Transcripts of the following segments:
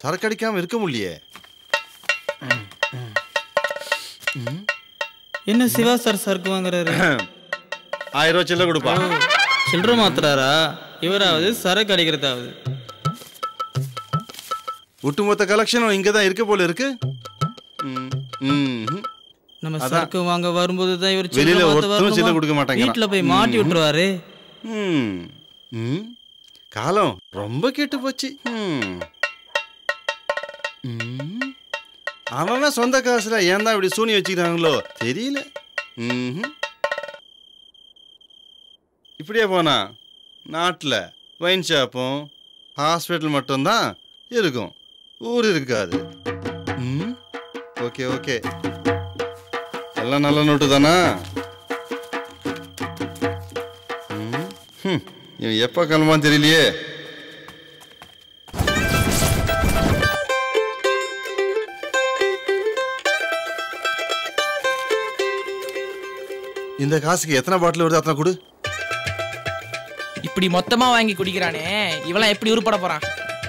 சரக்கு அடிக்காம இருக்க முடியலையே. என்ன சிவா சார் சரக்கு வாங்குறாரு? 1000 ரூபாய் சில்லறை கொடுப்பா. சில்லறை மாத்துறாரா? இவராவது சரக்கு அடிக்கிறதாவது. ஒட்டுமொத்த கலெக்ஷனும் இங்க தான் இருக்க போல இருக்கு. நம்ம சரக்கு வாங்க வரும்போது தான் இவர் வெளியில ஒருத்தரும் சில்லறை கொடுக்க மாட்டாங்க. வீட்டுல போய் மாட்டி விட்டுருவாரு. காலம் ரொம்ப கெட்டு போச்சு. அவனா சொந்த காசுல ஏன் தான் இப்படி சூனி வச்சுக்கிறாங்களோ தெரியல. இப்படியே போனா நாட்டில் வைன் ஷாப்பும் ஹாஸ்பிட்டல் மட்டும்தான் இருக்கும், ஊர் இருக்காது. ஓகே ஓகே, எல்லாம் நல்ல நோட்டு தானா? இவன் எப்போ கிளம்பான்னு தெரியலையே. இந்த காசுக்கு எத்தனை பாட்டில் வருது அத்தனை கொடு. இப்படி மொத்தமா வாங்கி குடிக்கிறானே, இவெல்லாம் எப்படி உருப்பட போறான்?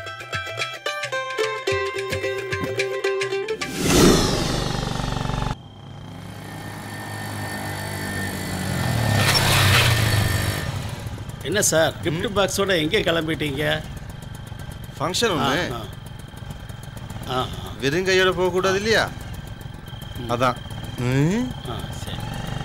என்ன சார் கிஃப்ட் பாக்ஸோட எங்கே கிளம்பிட்டீங்க? ஃபங்க்ஷன் ஒன்று, வெறுங்கையோட போகக்கூடாது இல்லையா, அதான். சரி.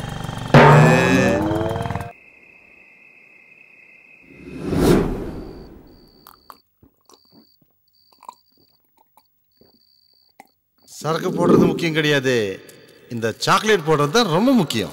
சரக்கு போடுறது முக்கியம் கிடையாது, இந்த சாக்லேட் போடுறது தான் ரொம்ப முக்கியம்.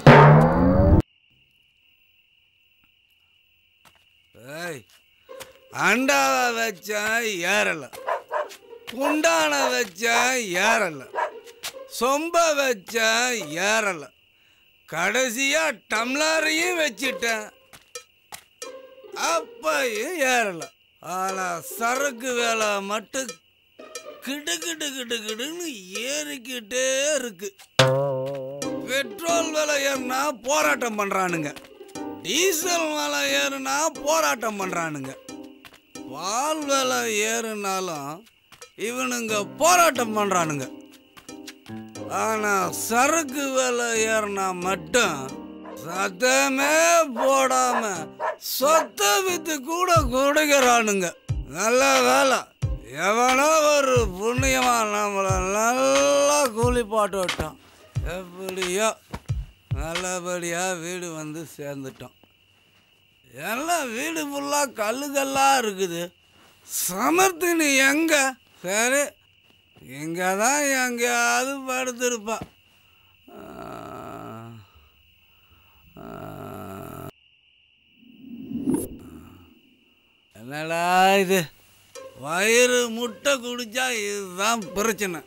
அண்டாவை வச்சா ஏறல, குண்டான வச்சா ஏறல, சொம்ப வச்சா ஏறல, கடைசியா டம்ளரையும் வச்சிட்டேன், அப்பையும் ஏறல. ஆனா சரக்கு வேலை மட்டும் கிடு கிடு கிடு கிடுன்னு ஏறிக்கிட்டே இருக்கு. பெட்ரோல் விலை ஏறினா போராட்டம் பண்றானுங்க, டீசல் விலை ஏறுனா போராட்டம் பண்றானுங்க, பால் விலை ஏறுனாலும் இவனுங்க போராட்டம் பண்றானுங்க. ஆனா சரக்கு விலை ஏறினா மட்டும் சத்தமே போடாம சொத்த வித்து கூட கொடுக்கிறானுங்க. நல்ல வேலை, எவனோ ஒரு புண்ணியமா நம்மளை நல்லா கூலி பாட்டு விட்டான். எப்படியோ நல்லபடியா வீடு வந்து சேர்ந்துட்டோம். எல்லாம் வீடு ஃபுல்லாக கல்லுகள்லாம் இருக்குது. சமர்த்தினி எங்க? சரி, இங்கே தான் எங்கேயாவது படுத்திருப்பா. என்னடா இது, வயிறு முட்டை குடிச்சா இதுதான் பிரச்சனை.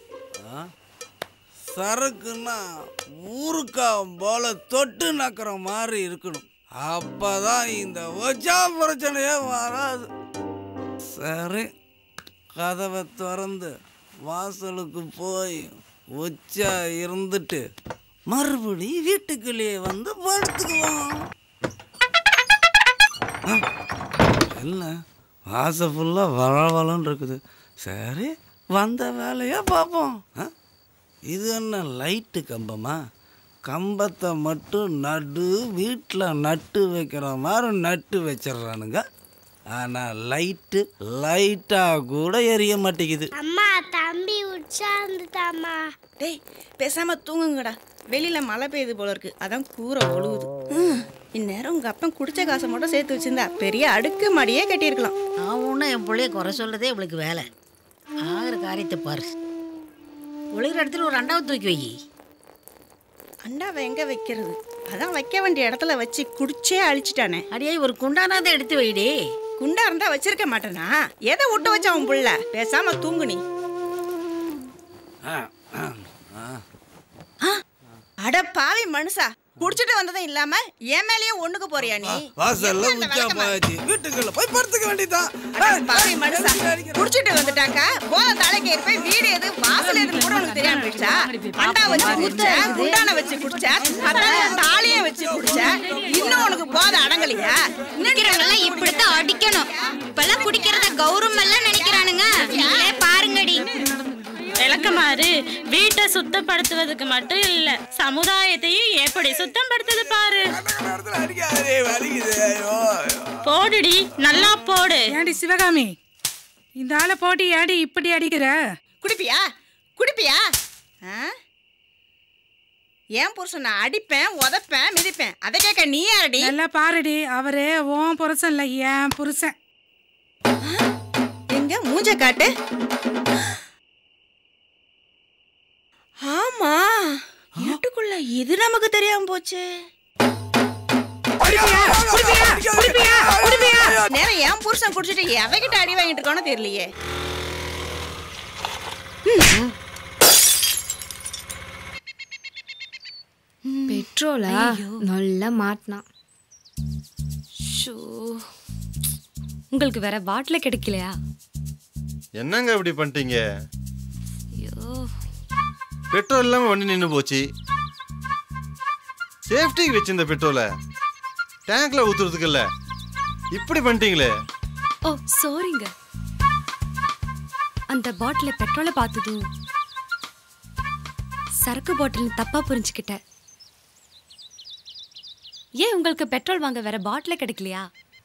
சரக்குன்னா ஊருக்காவும் போல தொட்டு நக்கிற மாதிரி இருக்கணும், அப்பதான் இந்த ஒச்சா பிரச்சனையே வராது. சரி, கதவை திறந்து வாசலுக்கு போய் ஒச்சா இருந்துட்டு மறுபடி வீட்டுக்குள்ளேயே வந்து படுத்துக்குவோம். என்ன வாசல் ஃபுல்லாக வளவலன்னு இருக்குது. சரி, வந்த வேலையை பார்ப்போம். இது என்ன லைட்டு கம்பமா? கம்பத்தை மட்டும் வீட்டில் நட்டு வைக்கிற மாதிரி நட்டு வச்சிடறானுங்க. ஆனால் லைட்டாக கூட எரிய மாட்டேங்குது. அம்மா, தம்பி உட்கார்ந்துட்டாமா. டேய், பேசாமல் தூங்குங்கடா, வெளியில் மழை பெய்யுது போல இருக்கு, அதான் கூரை ஒழுகுது. இந்நேரம் உங்கள் அப்பன் குடிச்ச காசை மட்டும் சேர்த்து வச்சிருந்தா பெரிய அடுக்கு மாடியே கட்டியிருக்கலாம். அவனும் என் பிள்ளைய குறை சொல்லதே இவளுக்கு வேலை. ஆகிற காரியத்தை பாரு. ஒழுகிற இடத்துல ஒரு அண்டாவை தூக்கி வை. அண்டாவை எங்கே வைக்கிறது? அதான் வைக்க வேண்டிய இடத்துல வச்சு குடிச்சே அழிச்சிட்டானே. அடியே, ஒரு குண்டானாதான் எடுத்து வைடி. குண்டா இருந்தா வச்சிருக்க மாட்டேனா? எதை விட்டு வச்சா உன் புள்ள? பேசாம தூங்கு நீ. அட பாவி மனுஷா, குடிச்சிட்டு வந்ததும் இல்லாம என் மேலயே ஒண்ணுக்கு போறியா நீ? வாசல்ல உச்சா போயாச்சு, வீட்டுக்குள்ள போய் படுத்துக்க வேண்டியதான். பாவி மனுஷா, குடிச்சிட்டு வந்துட்டாக்க போத தலைக்கு ஏறி போய் வீடு எது வாசல் எதுன்னு கூட உனக்கு தெரியாம போயிடுச்சா? அண்டா வச்சு குடிச்ச, குண்டான வச்சு குடிச்ச, தாலிய வச்சு குடிச்ச, இன்னும் உனக்கு போத அடங்கலையா? குடிக்கிறவங்க இப்படித்தான் அடிக்கணும். இப்பெல்லாம் குடிக்கிறத கௌரவம் எல்லாம் நினைக்கிறானுங்க. பாருங்க, விளக்கமாறு வீட்டை சுத்தப்படுத்துவதுக்கு மட்டும் இல்ல, சமுதாயத்தையும் எப்படி சுத்தப்படுத்துது பாரு. போடுடி, நல்லா போடு. ஏண்டி சிவகாமி, இந்த ஆளை போட்டு ஏடி இப்படி அடிக்கிற? குடிப்பியா குடிப்பியா? ஏன் புருஷன் நான் அடிப்பேன், உதப்பேன், மிதிப்பேன். அதை கேட்க நீ யாரடி? நல்லா பாருடி, அவரு உன் புருஷன் இல்ல, என் புருஷன். எங்க மூஞ்ச காட்டு. ஆமா, வீட்டுக்குள்ள இது நமக்கு தெரியாம போச்சு. நேரம் என் புருஷன் குடிச்சிட்டு எவகிட்ட அடி வாங்கிட்டு இருக்கானோ தெரியலையே. பெட்ரோலா நல்லா மாட்டினான். உங்களுக்கு வேற பாட்டில கிடைக்கலையா? என்னங்க இப்படி பண்ணிட்டீங்க? பெட்ரோல் இல்லாம வண்டி நின்று போச்சு. சேஃப்டிக்கு வச்சிருந்த பெட்ரோலை டேங்க்ல ஊத்துறதுக்கு இல்ல, இப்படி பண்ணிட்டீங்களே. ஓ சாரிங்க, அந்த பாட்டில பெட்ரோலை பார்த்ததும் சரக்கு பாட்டில் தப்பா புரிஞ்சுக்கிட்டேன். ஏன் உங்களுக்கு பெட்ரோல் வாங்க வேற பாட்டில கிடைக்கலையா?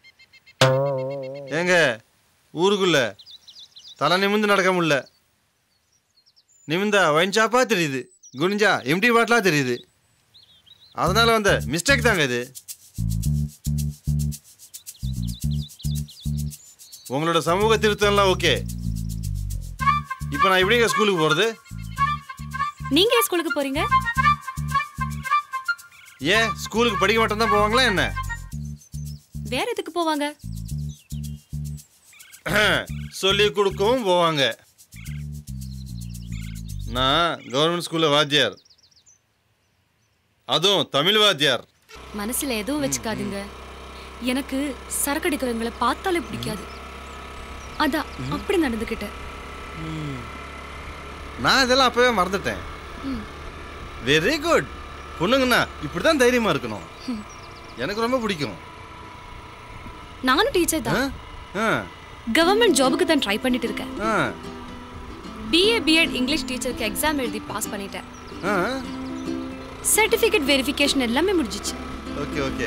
ஏங்க ஊருக்குள்ள தலை நிமிந்து நடக்க முடியல. நிமிந்தா வைன் ஷாப்பா தெரியுது, குனிஞ்சா எம்டி பாட்டிலா தெரியுது. அதனால வந்த மிஸ்டேக் தாங்க இது. உங்களோட சமூக திருத்தம்லாம் ஓகே. இப்போ நான் எப்படிங்க ஸ்கூலுக்கு போறது? நீங்க ஸ்கூலுக்கு போறீங்க? ஏன் ஸ்கூலுக்கு படிக்க மட்டும் தான் போவாங்களா என்ன? வேற எதுக்கு போவாங்க? சொல்லி கொடுக்கவும் போவாங்க. நான் கவர்மெண்ட் ஸ்கூல்ல வாத்தியார், அதுவும் தமிழ் வாத்தியார். மனசுல எதுவும் வச்சுக்காதீங்க. எனக்கு சரக்கு அடிக்கிறவங்களை பார்த்தாலே பிடிக்காது. அதான் அப்படி நடந்துக்கிட்டேன். நான் இதெல்லாம் அப்பவே மறந்துட்டேன். Very good. பொண்ணுங்கண்ணா இப்படிதான் தைரியமா இருக்கணும். எனக்கு ரொம்ப பிடிக்கும். நானும் டீச்சர் தான். கவர்மெண்ட் ஜாபுக்கு தான் ட்ரை பண்ணிட்டு இருக்கேன். BA B.Ed இங்கிலீஷ் டீச்சருக்கு எக்ஸாம் எழுதி பாஸ் பண்ணிட்டேன். சர்டிஃபிகேட் வெரிஃபிகேஷன் எல்லாமே முடிஞ்சிச்சு. Okay okay.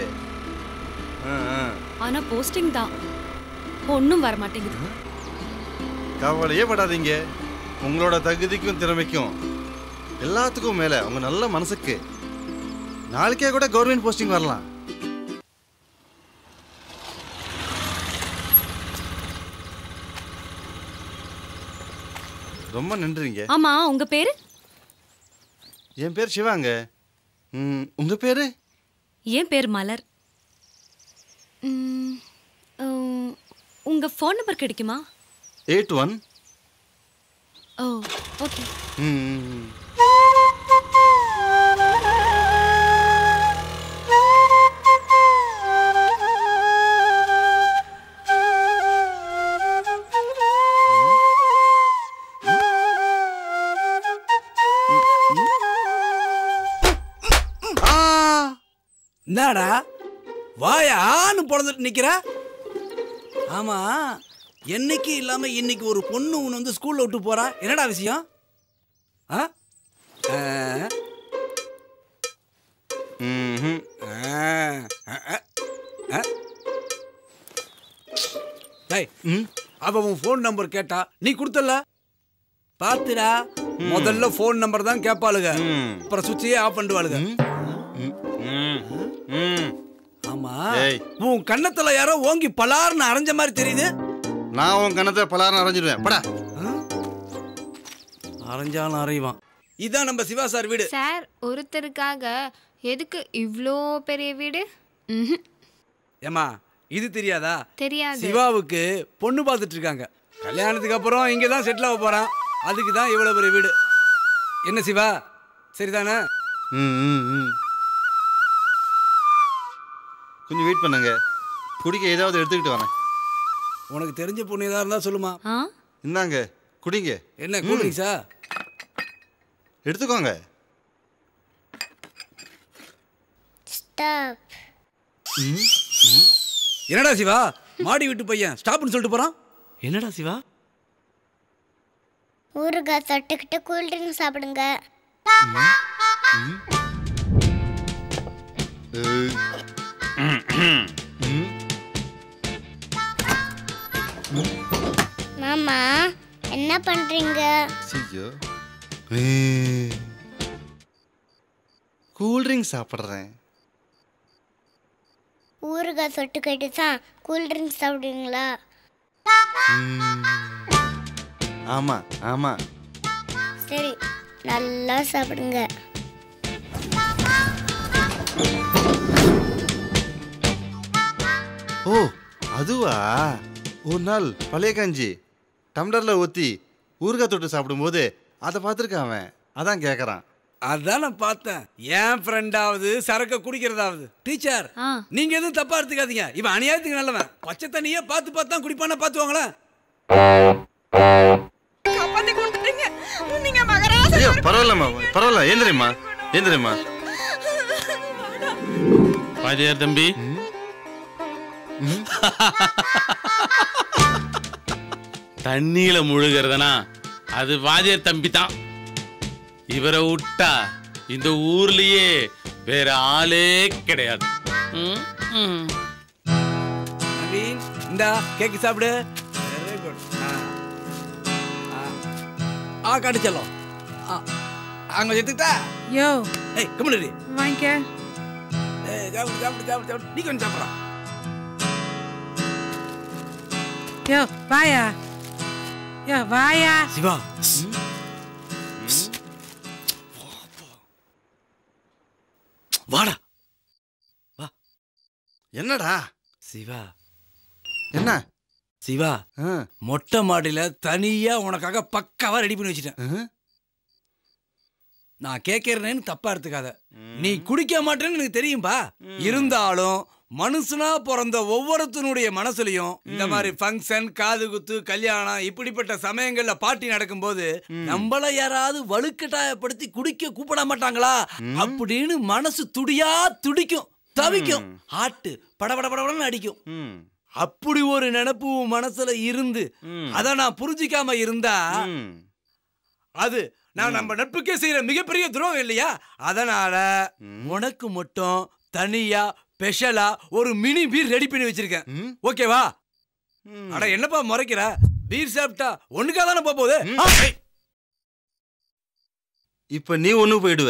ஆனா போஸ்டிங் தான் ஒன்றும் வர மாட்டேங்குது. கவலையே படாதீங்க. உங்களோட தகுதிக்கும் திறமைக்கும் எல்லாத்துக்கும் மேல உங்க நல்ல மனசுக்கு நாளைக்கே கூட கவர்மெண்ட் போஸ்டிங் வரலாம். ரொம்ப நன்றிங்க. ஆமா, உங்க பேரு? என் பேர் சிவாங்க. உங்க பேரு? என் பேர் மலர். உங்க ஃபோன் நம்பர் கிடைக்குமா? 81. Oh okay. என்னடா வாயான்னு பிறந்துட்டு நிக்கிற? ஆமா, என்னைக்கு இல்லாம இன்னைக்கு ஒரு பொண்ணு உன்னை வந்து ஸ்கூல்ல விட்டு போறா. என்னடா விஷயம்? அவ உன் போன் நம்பர் கேட்டா நீ கொடுத்தல பாத்துடா. முதல்ல போன் நம்பர் தான் கேட்பாளுங்க, அப்புறம் சுவிட்சையே ஆஃப் பண்ணிடுவாளுங்க. ஆமா, உன் கண்ணத்துல யாரோ ஓங்கி பலார்னு அரைஞ்ச மாதிரி தெரியுது. நான் உன் கண்ணத்தை பலார்னு அரைஞ்சிடுவேன். படா. அரைஞ்சாலும் அரைவான். இதான் நம்ம சிவா சார் வீடு. சார், ஒருத்தருக்காக எதுக்கு இவ்ளோ பெரிய வீடு? ஏமா இது தெரியாதா? தெரியாது. சிவாவுக்கு பொண்ணு பார்த்துட்டு இருக்காங்க. கல்யாணத்துக்கு அப்புறம் இங்க தான் செட்டில் ஆக போறான். அதுக்கு தான் இவ்வளவு பெரிய வீடு. என்ன சிவா, சரிதானே? கொஞ்சம் வெயிட் பண்ணுங்க, குடிக்க ஏதாவது எடுத்துக்கிட்டு வரேன். உனக்கு தெரிஞ்ச பொண்ணு ஏதாவது இருந்தா சொல்லுமா. இந்தாங்க குடிங்க. என்ன கூல்ட்ரிங்ஸா? எடுத்துக்கோங்க. ஸ்டாப். என்னடா சிவா, மாடி விட்டு பையன் ஸ்டாப்னு சொல்லிட்டு போறான். என்னடா சிவா? ஊறுகாய் தொட்டுக்கிட்டு கூல்ட்ரிங்க் சாப்பிடுங்க. மாமா என்ன பண்றீங்க? கூல்ட்ரிங்க் சாப்பிட்றேன். ஊறுகாய் தொட்டுக்கிட்டு தான் கூல்ட்ரிங்க் சாப்பிடுவீங்களா? ஆமா ஆமா. சரி, நல்லா சாப்பிடுங்க. ஓ அதுவா? ஒரு நாள் பழைய கஞ்சி டம்ளரில் ஊற்றி ஊறுகாய் தொட்டு சாப்பிடும்போது அதை பார்த்துருக்கான் அவன். அதான் கேட்குறான். அதான் நான் பார்த்தேன். என் ஃப்ரெண்டாவது சரக்க குடிக்கிறதாவது. டீச்சர், நீங்க எதுவும் தப்பா எடுத்துக்காதீங்க. இவன் அநியாயத்துக்கு நல்லவன். பச்சை தண்ணியே பார்த்து பார்த்தா குடிப்பானா பார்த்துவாங்களா? ஐயோ பரவாயில்லம்மா, பரவாயில்ல. ஏந்திரம்மா ஏந்திரம்மா. வாத்தியார் தம்பி, தண்ணியில முழுகிறதுனா அது வாத்தியார் தம்பி தான். இவரை விட்டா இந்த ஊர்லயே வேற ஆளே கிடையாது. நவீன், இந்தா கேக் சாப்பிடு. Very good. கடிச்சலாம். அங்க எடுத்துட்டா. யோ ஏய் கம்முனு வாங்கிக்க. ஏய் சாப்பிடு சாப்பிடு சாப்பிடு சாப்பிடு. நீ கொஞ்சம் சாப்பிடுறா. யோ வாயா. யோ வாயா. சிவா, வாடா வா. என்னடா சிவா? என்ன சிவா, மொட்டை மாடியில தனியா உனக்காக பக்காவா ரெடி பண்ணி வச்சுட்டேன். நான் கேட்கறேன்னு தப்பா எடுத்துக்காத. நீ குடிக்க மாட்டேன்னு எனக்கு தெரியும்பா. இருந்தாலும் மனுஷனா பிறந்த ஒவ்வொருத்தனுடைய மனசுலயும் இந்த மாதிரி ஃபங்க்ஷன், காது குத்து, கல்யாணம் இப்படிப்பட்ட சமயங்கள்ல பார்ட்டி நடக்கும்போது நம்மள யாராவது வலுக்கட்டாயப்படுத்தி குடிக்க கூப்பிட மாட்டாங்களா அப்படின்னு மனசு துடியா துடிக்கும், தவிக்கும், ஹார்ட் படபடபடன்னு அடிக்கும். அப்படி ஒரு நினைப்பு மனசுல இருந்து அத நான் புரிஞ்சிக்காம இருந்தா அது நான் நம்ம நட்புக்கே செய்யற மிகப்பெரிய துரோகம் இல்லையா? அதனால உனக்கு மட்டும் தனியா ஸ்பெஷலா ஒரு மினி பீர் ரெடி பண்ணி வச்சிருக்கேன். ஓகேவா? அட என்னப்பா முறைக்கிற? பீர் சாப்பிட்டா ஒண்ணுக்கா தானே போகுது. இப்ப நீ ஒண்ணு போயிடுவ.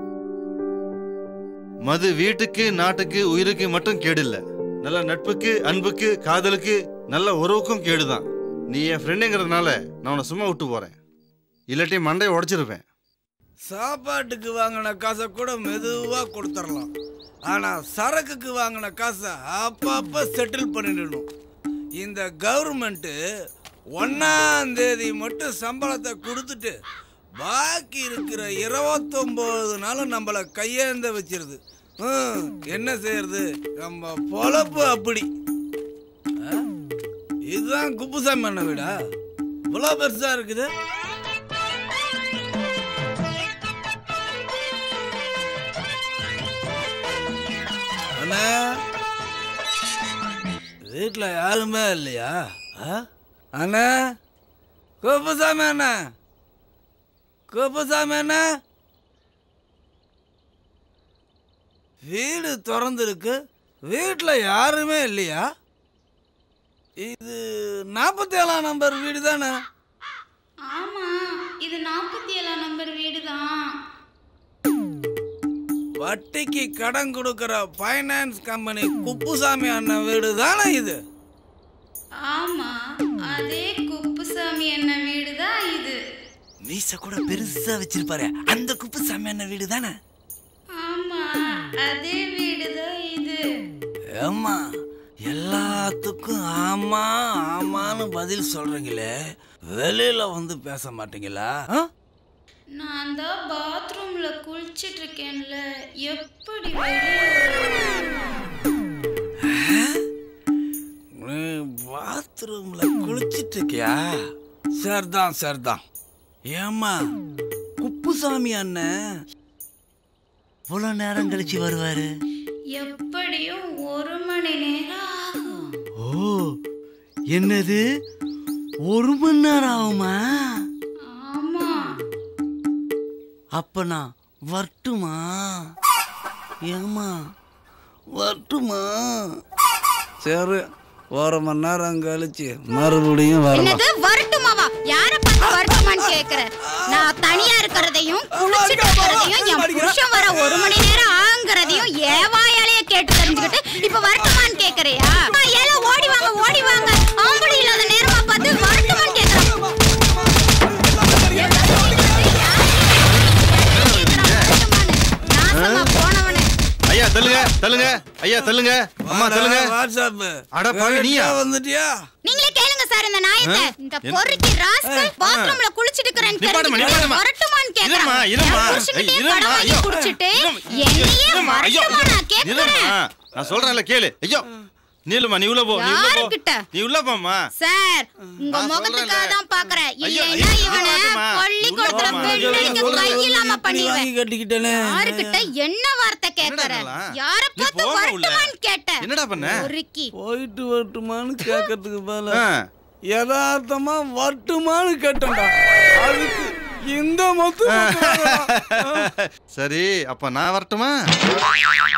மது வீட்டுக்கு, நாட்டுக்கு, உயிருக்கு மட்டும் கேடு இல்ல. நல்ல நட்புக்கு, அன்புக்கு, காதலுக்கு, நல்ல உறவுக்கும் கேடுதான். நீ என் ஃப்ரெண்டுங்கிறதுனால நான் உன்னை சும்மா விட்டு போறேன். இல்லாட்டி மண்டையை உடைச்சிருப்பேன். சாப்பாட்டுக்கு வாங்கின காசை கூட மெதுவா கொடுத்துடலாம். ஆனா சரக்குக்கு வாங்கின காசை அப்பப்ப செட்டில் பண்ணிடணும். இந்த கவர்மெண்ட் 1ஆம் தேதி மட்டும் சம்பளத்தை கொடுத்துட்டு பாக்கி இருக்கிற 29 நாளும் நம்மளை கையேந்த வச்சிருது. என்ன செய்யறது? நம்ம பொழப்பு அப்படி. இதுதான் குப்புசாமி அண்ணன் வீடா? இவ்வளோ பெருசா இருக்குது. அண்ணா, வீட்டுல யாருமே இல்லையா? அண்ணா, குப்புசாமி அண்ணா, குப்புசாமி அண்ணா, வீடு திறந்துருக்கு, வீட்டுல யாருமே இல்லையா? இது 47ஆம் நம்பர் வீடு தானே? ஆமா, இது 47ஆம் நம்பர் வீடு தான். வட்டிக்கு கடன் கொடுக்கிற ஃபைனான்ஸ் கம்பெனி குப்புசாமி அண்ணன் வீடு தானே இது? ஆமா, அதே குப்புசாமி அண்ணன் வீடு தான் இது. மீச கூட பெருசா வச்சிருப்பாரு, அந்த குப்புசாமி அண்ணன் வீடு தானே? ஆமா, அதே வீடு தான் இது. ஏம்மா, எல்லாத்துக்கும் ஆமா ஆமான்னு பதில் சொல்றீங்களே, வெளியில வந்து பேச மாட்டீங்களா? நான் தான் பாத்ரூம்ல குளிச்சிட்டு இருக்கேன்ல, எப்படி நீ பாத்ரூம்ல குளிச்சிட்டு இருக்கியா? சரிதான் சரிதான். ஏம்மா, குப்புசாமி அண்ணன் இவ்வளவு நேரம் கழிச்சு வருவாரு? எப்படியும் 1 மணி நேரம் ஆகும். ஓ, என்னது 1 மணி நேரம் ஆகுமா? அப்ப நான் வரட்டுமா? ஏமா வரட்டுமா? சரி, 1 மணி நேரம் கழிச்சு மறுபடியும் என்னது வரட்டுமாவா? யார பார்த்து வரட்டுமான்னு கேக்குற? நான் தனியா இருக்கிறதையும் குளிச்சிட்டு இருக்கிறதையும் என் புருஷன் வர 1 மணி நேரம் ஆகுறதையும் ஏவாயாலேயே கேட்டு தெரிஞ்சுக்கிட்டு இப்ப வரட்டுமான்னு கேக்குறியா? ஏல ஓடி வாங்க ஆம்பளை இல்லாத நேரமா பார்த்து வரட்டுமான்னு கேக்குறேன். ஐயா தள்ளுங்க ஐயா தள்ளுங்க. அம்மா தள்ளுங்க. வாட்ஸ்அப் அட பாவி நீயா வந்துட்டியா? நீங்களே கேளுங்க சார் இந்த நாயத்தை. இந்த பொறுக்கி ராஸ்கல் பாத்ரூம்ல குளிச்சிட்டு இருக்கறேன்னு தெரிஞ்சுக்கிட்டு வரட்டுமான்னு கேக்குறான். இருமா குளிச்சிட்டு என்னையே வரட்டுமா நான் கேக்குறேன். நான் சொல்றேன்ல கேளு. ஐயோ நீலுமா நீ உள்ள போ. நீ உள்ள போம்மா. சார் உங்க முகத்துக்காக தான் பாக்குறேன். இல்லைன்னா இவனை பள்ளிக்கூடத்துல பெண்களுக்கு கை இல்லாம பண்ணிடுவேன். கட்டிக்கிட்டேனே. யாருக்கிட்ட என்ன வார்த்தை கேக்குற? யார பார்த்து வரட்டுமான்னு கேட்ட? என்னடா பண்ண? ஒருக்கி போயிட்டு வரட்டுமான்னு கேட்கறதுக்கு பதிலா யதார்த்தமா வரட்டுமான்னு கேட்டேன்டா. அதுக்கு இந்த மொத்தம் சரி அப்ப நான் வரட்டுமா?